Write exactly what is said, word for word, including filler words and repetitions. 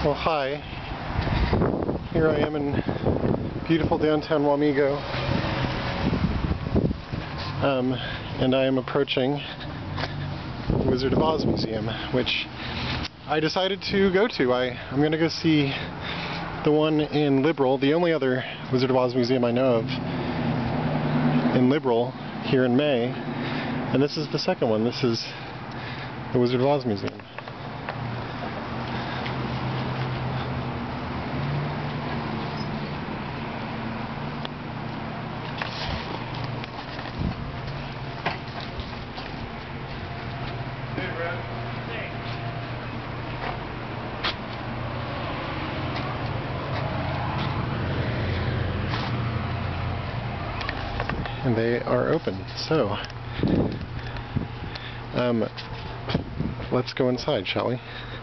Well, hi. Here I am in beautiful downtown Wamego, um, and I am approaching the Wizard of Oz Museum, which I decided to go to. I, I'm going to go see the one in Liberal, the only other Wizard of Oz museum I know of in Liberal, here in May, and this is the second one. This is the Wizard of Oz Museum. And they are open, so um, let's go inside, shall we?